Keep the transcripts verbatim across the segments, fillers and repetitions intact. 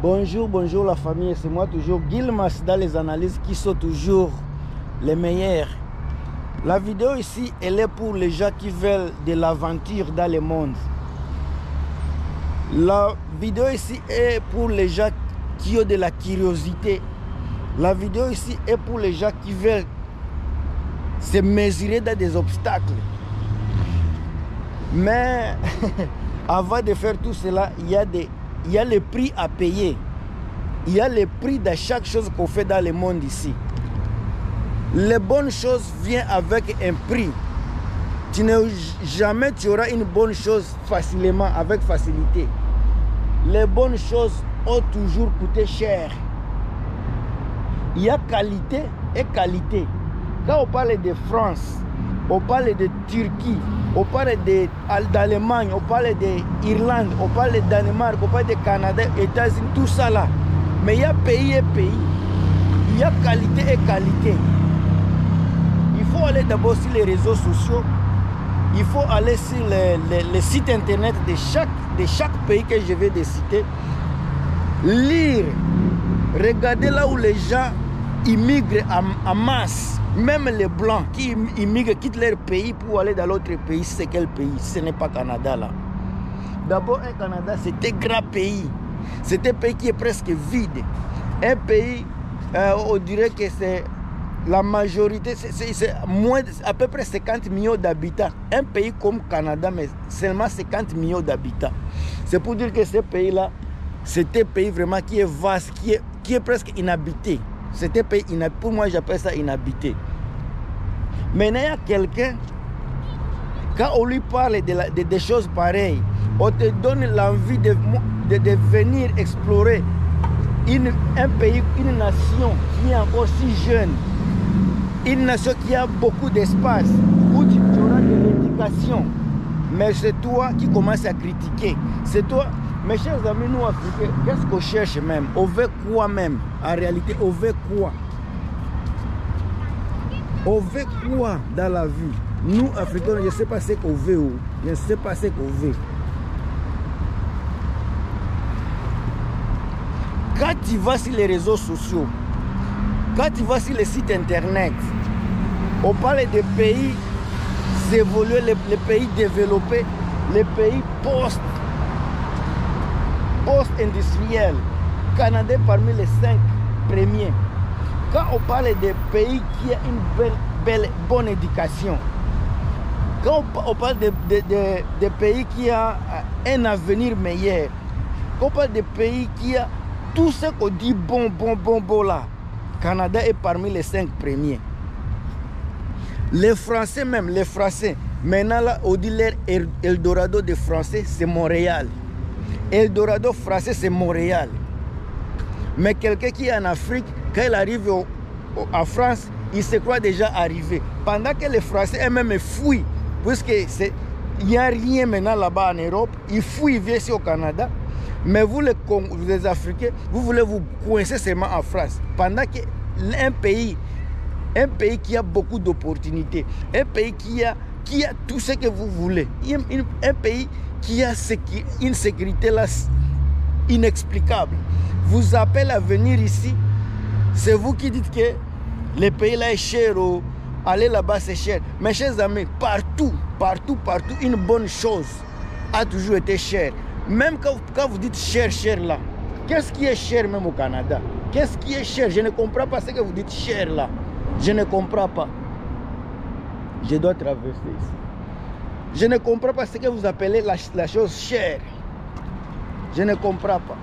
Bonjour, bonjour la famille, c'est moi toujours Gilmas dans les analyses qui sont toujours les meilleures. La vidéo ici, elle est pour les gens qui veulent de l'aventure dans le monde. La vidéo ici est pour les gens qui ont de la curiosité. La vidéo ici est pour les gens qui veulent se mesurer dans des obstacles. Mais avant de faire tout cela, il y a des Il y a le prix à payer. Il y a le prix de chaque chose qu'on fait dans le monde ici. Les bonnes choses viennent avec un prix. Tu ne jamais tu auras une bonne chose facilement, avec facilité. Les bonnes choses ont toujours coûté cher. Il y a qualité et qualité. Quand on parle de France, on parle de Turquie, on parle d'Allemagne, on parle d'Irlande, on parle de Danemark, on parle de Canada, États-Unis, tout ça là. Mais il y a pays et pays. Il y a qualité et qualité. Il faut aller d'abord sur les réseaux sociaux. Il faut aller sur les, les, les sites internet de chaque, de chaque pays que je vais de citer. Lire. Regarder là où les gens immigrent en, en masse. Même les blancs qui immigrent, quittent leur pays pour aller dans l'autre pays. C'est quel pays? Ce n'est pas Canada là. D'abord, un Canada, c'était un grand pays. C'est un pays qui est presque vide. Un pays, euh, on dirait que c'est la majorité, c'est moins, à peu près cinquante millions d'habitants. Un pays comme Canada, mais seulement cinquante millions d'habitants. C'est pour dire que ce pays-là, c'est un pays vraiment qui est vaste, qui est, qui est presque inhabité. C'est un pays inhabité. Pour moi, j'appelle ça inhabité. Maintenant, il y a quelqu'un, quand on lui parle de, la, de des choses pareilles, on te donne l'envie de, de, de venir explorer une, un pays, une nation qui est encore si jeune, une nation qui a beaucoup d'espace, où tu auras de l'éducation. Mais c'est toi qui commences à critiquer. C'est toi. Mes chers amis, nous Africains, qu'est-ce qu'on cherche même? On veut quoi même? En réalité, on veut quoi? On veut quoi dans la vie? Nous Africains, je ne sais pas ce qu'on veut. Je ne sais pas ce qu'on veut. Quand tu vas sur les réseaux sociaux, quand tu vas sur les sites internet, on parle des pays évolués, les, les pays développés, les pays post post-industriel, Canada parmi les cinq premiers. Quand on parle des pays qui ont une belle, belle bonne éducation, quand on parle des de, de, de pays qui ont un avenir meilleur, quand on parle des pays qui ont tout ce qu'on dit bon, bon, bon, bon là, Canada est parmi les cinq premiers. Les Français même, les Français, maintenant là, on dit leur Eldorado des Français, c'est Montréal. Eldorado français, c'est Montréal. Mais quelqu'un qui est en Afrique, quand il arrive au, au, en France, il se croit déjà arrivé. Pendant que les Français eux-mêmes fuient, puisqu'il n'y a rien maintenant là-bas en Europe, ils fuient, ils viennent ici au Canada. Mais vous, les, les Africains, vous voulez vous coincer seulement en France. Pendant qu'un pays, un pays qui a beaucoup d'opportunités, un pays qui a, qui a tout ce que vous voulez, un, un pays qui a une sécurité là inexplicable, vous appelle à venir ici, c'est vous qui dites que le pays là est cher, ou aller là-bas c'est cher. Mes chers amis, partout, partout, partout, une bonne chose a toujours été chère. Même quand, quand vous dites cher, cher là, qu'est-ce qui est cher même au Canada? Qu'est-ce qui est cher? Je ne comprends pas ce que vous dites cher là. Je ne comprends pas. Je dois traverser ici. Je ne comprends pas ce que vous appelez la, la chose chère. Je ne comprends pas.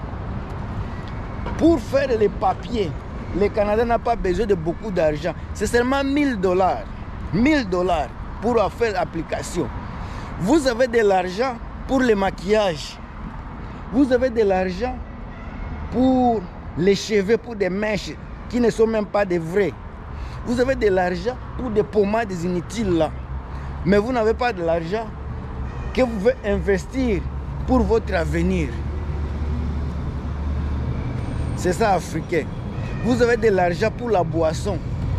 Pour faire les papiers, le Canada n'a pas besoin de beaucoup d'argent. C'est seulement mille dollars. mille dollars pour faire l'application. Vous avez de l'argent pour le maquillage. Vous avez de l'argent pour les cheveux, pour des mèches qui ne sont même pas des vrais. Vous avez de l'argent pour des pommades inutiles là. Mais vous n'avez pas de l'argent que vous voulez investir pour votre avenir. C'est ça, Africain. Vous avez de l'argent pour la boisson.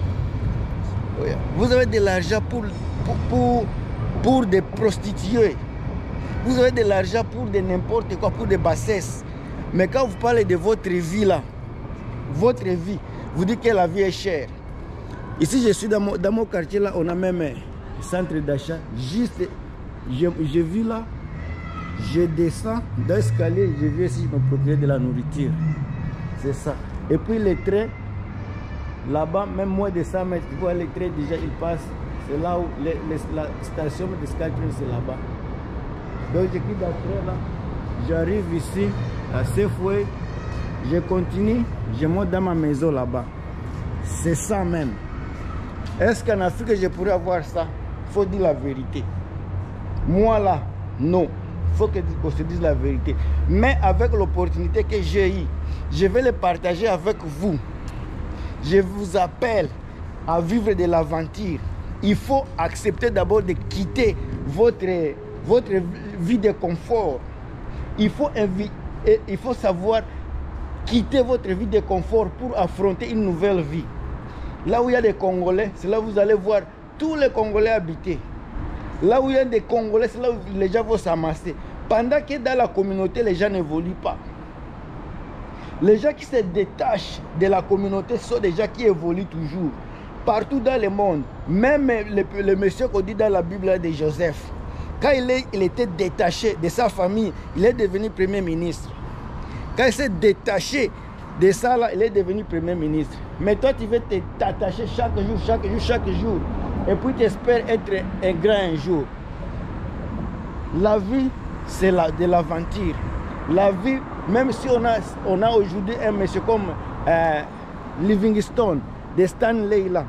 Vous avez de l'argent pour, pour, pour, pour des prostituées. Vous avez de l'argent pour de n'importe quoi, pour des bassesses. Mais quand vous parlez de votre vie là, votre vie, vous dites que la vie est chère. Ici, je suis dans mon, dans mon quartier là, on a même un centre d'achat. Juste, je, je vis là, je descends dans l'escalier, je viens ici, je me procure de la nourriture. C'est ça. Et puis les trains, là-bas, même moins de cent mètres, tu vois les trains déjà, ils passent. C'est là où les, les, la station de Skytrain, c'est là-bas. Donc je quitte la train là, j'arrive ici à Safeway, je continue, je monte dans ma maison là-bas. C'est ça même. Est-ce qu'en Afrique je pourrais avoir ça? Il faut dire la vérité. Moi là, non. Il faut qu'on se dise la vérité. Mais avec l'opportunité que j'ai eue, je vais le partager avec vous. Je vous appelle à vivre de l'aventure. Il faut accepter d'abord de quitter votre, votre vie de confort. Il faut, il faut savoir quitter votre vie de confort pour affronter une nouvelle vie. Là où il y a des Congolais, c'est là où vous allez voir tous les Congolais habités. Là où il y a des Congolais, c'est là où les gens vont s'amasser. Pendant que dans la communauté, les gens n'évoluent pas. Les gens qui se détachent de la communauté sont des gens qui évoluent toujours. Partout dans le monde, même le, le monsieur qu'on dit dans la Bible de Joseph, quand il, est, il était détaché de sa famille, il est devenu Premier ministre. Quand il s'est détaché de ça, là, il est devenu Premier ministre. Mais toi, tu veux t'attacher chaque jour, chaque jour, chaque jour. Et puis tu espères être un grand un jour. La vie, c'est la, de l'aventure. La vie, même si on a, on a aujourd'hui un monsieur comme euh, Livingstone, de Stanley là,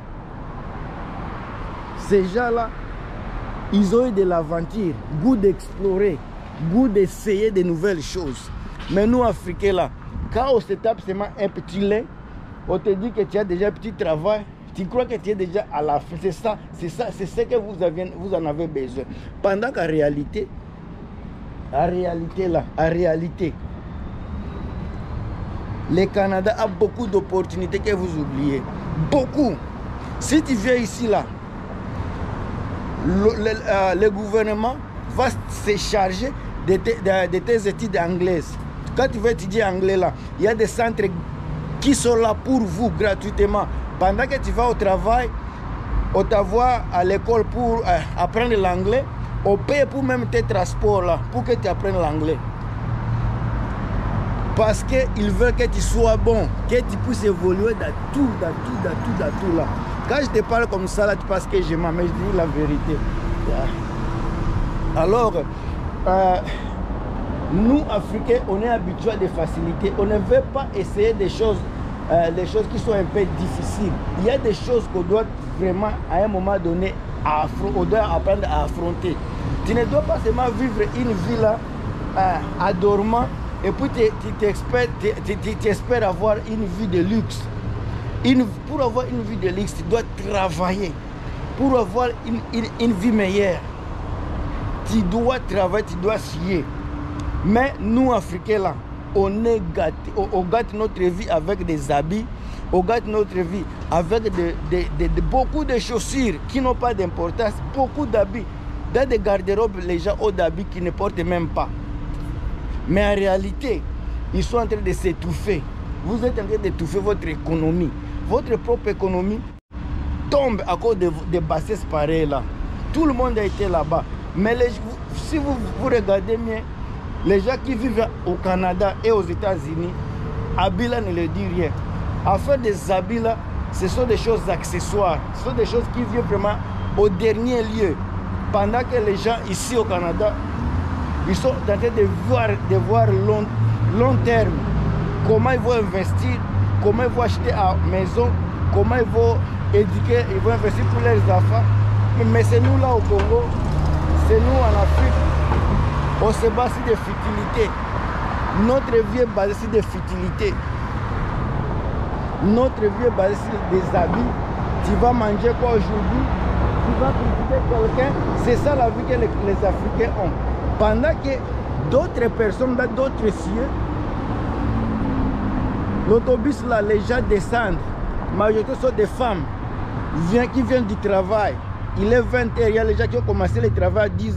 ces gens-là, ils ont eu de l'aventure, goût d'explorer, goût d'essayer de nouvelles choses. Mais nous, Africains là, quand on se tape seulement un petit lait, on te dit que tu as déjà un petit travail, tu crois que tu es déjà à la fin. C'est ça, c'est ça, c'est ce que vous, avez, vous en avez besoin. Pendant qu'en réalité, en réalité là, en réalité, le Canada a beaucoup d'opportunités que vous oubliez. Beaucoup. Si tu viens ici là, le, le, euh, le gouvernement va se charger de, te, de, de tes études anglaises. Quand tu veux étudier anglais là, il y a des centres qui sont là pour vous gratuitement. Pendant que tu vas au travail, on t'envoie à l'école pour euh, apprendre l'anglais, on paye pour même tes transports là, pour que tu apprennes l'anglais. Parce qu'ils veulent que tu sois bon, que tu puisses évoluer dans tout, dans tout, dans tout, dans tout là. Quand je te parle comme ça là, tu penses que je m'en, mais je dis la vérité. Alors, euh, nous, Africains, on est habitués à des facilités. On ne veut pas essayer des choses, euh, des choses qui sont un peu difficiles. Il y a des choses qu'on doit vraiment, à un moment donné, on doit apprendre à affronter. Tu ne dois pas seulement vivre une vie là, euh, à dormant, et puis tu espères avoir une vie de luxe. Une, pour avoir une vie de luxe, tu dois travailler. Pour avoir une, une, une vie meilleure, tu dois travailler, tu dois scier. Mais nous, Africains, là, on est gâtés. On, on gâte notre vie avec des habits. On gâte notre vie avec de, de, de, de, beaucoup de chaussures qui n'ont pas d'importance. Beaucoup d'habits. Dans des garde-robes, les gens ont d'habits qui ne portent même pas. Mais en réalité, ils sont en train de s'étouffer. Vous êtes en train d'étouffer votre économie. Votre propre économie tombe à cause de, de bassesses pareilles là. Tout le monde a été là-bas. Mais les, si vous, vous regardez bien, les gens qui vivent au Canada et aux États-Unis, habits là ne le dit rien. À faire des habits là, ce sont des choses accessoires. Ce sont des choses qui viennent vraiment au dernier lieu. Pendant que les gens ici au Canada, ils sont en train de voir, de voir long, long terme. Comment ils vont investir, comment ils vont acheter à maison, comment ils vont éduquer, ils vont investir pour leurs enfants. Mais c'est nous là au Congo, c'est nous en Afrique, on se base sur des futilités. Notre vie est basée sur des futilités. Notre vie est basée sur des habits. Tu vas manger quoi aujourd'hui? Tu vas critiquer quelqu'un. C'est ça la vie que les, les Africains ont. Pendant que d'autres personnes dans d'autres cieux, l'autobus là, les gens descendent. La majorité sont des femmes qui viennent du travail. Il est vingt heures, il y a les gens qui ont commencé le travail à dix heures.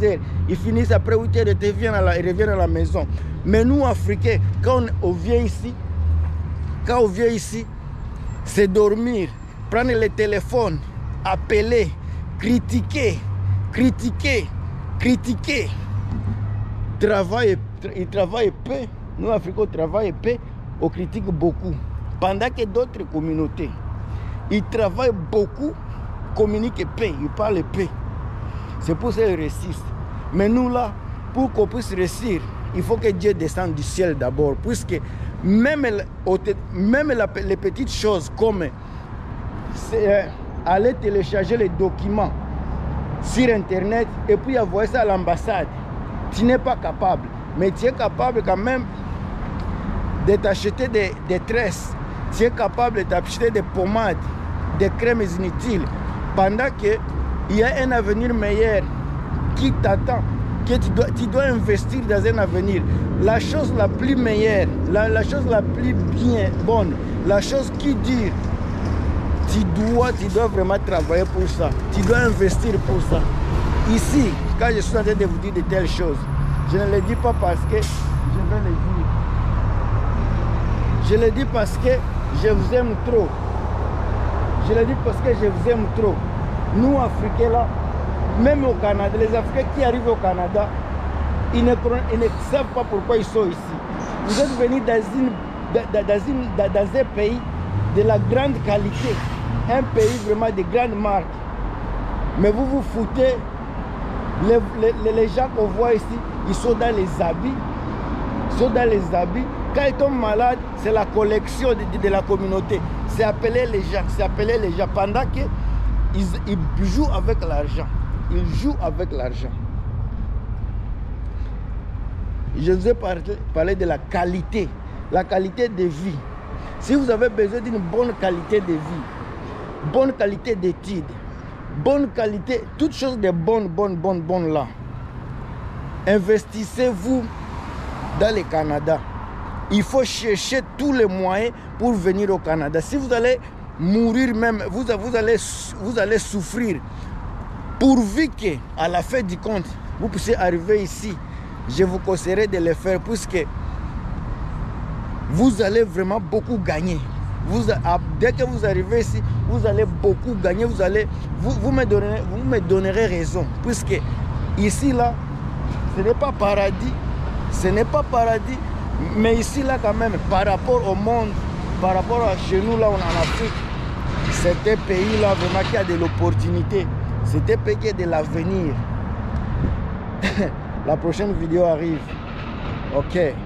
ils finissent après huit heures, ils reviennent à la, ils reviennent à la maison. Mais nous, Africains, quand on, on vient ici, quand on vient ici, c'est dormir, prendre le téléphone, appeler, critiquer, critiquer, critiquer. Travail, il travaille peu. Nous, Africains, on travaille peu, on critique beaucoup. Pendant que d'autres communautés, ils travaillent beaucoup, communiquent peu, ils parlent peu. C'est pour ça qu'ils réussissent. Mais nous, là, pour qu'on puisse réussir, il faut que Dieu descende du ciel d'abord. Puisque même, même la, les petites choses comme euh, aller télécharger les documents sur Internet et puis envoyer ça à l'ambassade, tu n'es pas capable. Mais tu es capable quand même de t'acheter des, des tresses. Tu es capable de t'acheter des pommades, des crèmes inutiles. Pendant qu'il y a un avenir meilleur qui t'attend, que tu dois, tu dois investir dans un avenir. La chose la plus meilleure, la, la chose la plus bien bonne, la chose qui dure, tu dois, tu dois vraiment travailler pour ça. Tu dois investir pour ça. Ici, quand je suis en train de vous dire de telles choses, je ne le dis pas parce que je vais le dire. Je le dis parce que je vous aime trop. Je le dis parce que je vous aime trop. Nous, Africains, là, même au Canada, les Africains qui arrivent au Canada, ils ne, ils ne savent pas pourquoi ils sont ici. Vous êtes venus dans, une, dans, dans, une, dans un pays de la grande qualité, un pays vraiment de grande marque. Mais vous vous foutez, les, les, les gens qu'on voit ici, ils sont dans les habits, ils sont dans les habits. Quand ils tombent malades, c'est la collection de, de la communauté. C'est appeler les gens, c'est appeler les gens. Pendant qu'ils ils jouent avec l'argent. Ils jouent avec l'argent. Je vous ai parlé, parlé de la qualité, la qualité de vie. Si vous avez besoin d'une bonne qualité de vie, bonne qualité d'études, bonne qualité, toutes choses de bonnes, bonnes, bonnes, bonnes là, investissez-vous dans le Canada. Il faut chercher tous les moyens pour venir au Canada. Si vous allez mourir même, vous, vous, allez, vous allez souffrir. Pourvu qu'à la fin du compte, vous puissiez arriver ici, je vous conseillerais de le faire puisque vous allez vraiment beaucoup gagner. Vous, dès que vous arrivez ici, vous allez beaucoup gagner. Vous, allez, vous, vous, me, donnerez, vous me donnerez raison. Puisque ici, là, ce n'est pas paradis. Ce n'est pas paradis. Mais ici, là, quand même, par rapport au monde, par rapport à chez nous, là, on est en Afrique, c'est un pays, là, vraiment, qui a de l'opportunité. C'est un pays qui a de l'avenir. La prochaine vidéo arrive. Ok.